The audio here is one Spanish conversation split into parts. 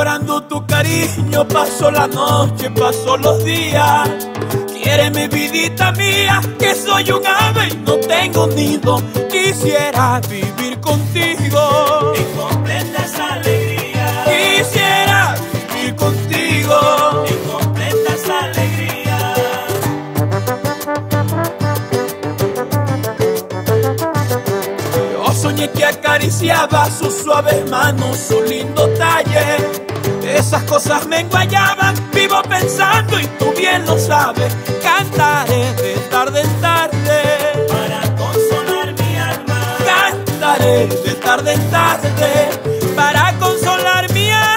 Llorando tu cariño, paso la noche, paso los días. Quiéreme, vidita mía, que soy un ave y no tengo nido. Quisiera vivir contigo en completas alegrías. Quisiera vivir contigo en completas alegrías. Yo soñé que acariciaba sus suaves manos, su lindo talle. Esas cosas me enguayaban, vivo pensando y tú bien lo sabes. Cantaré de tarde en tarde para consolar mi alma. Cantaré de tarde en tarde para consolar mi alma.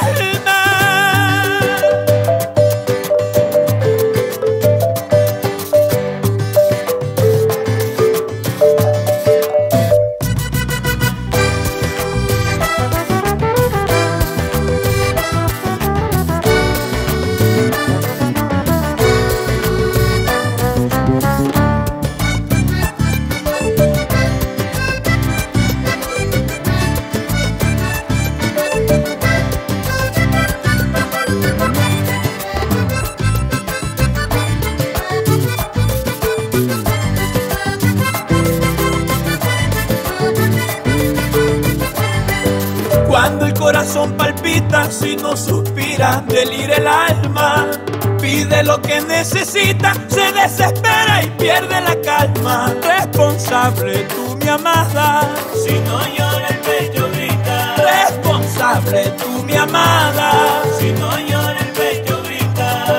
Cuando el corazón palpita, si no suspira, delira el alma. Pide lo que necesita, se desespera y pierde la calma. Responsable tú, mi amada, si no llora el pecho grita. Responsable tú, mi amada, si no llora el pecho grita.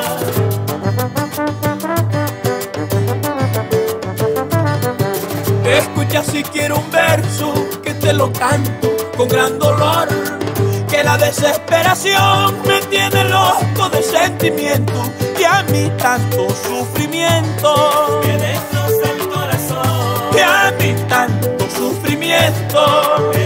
Escucha si quiero un verso que te lo canto con gran dolor, que la desesperación me tiene loco de sentimiento y a mí tanto sufrimiento que destroza el corazón, que a mí tanto sufrimiento.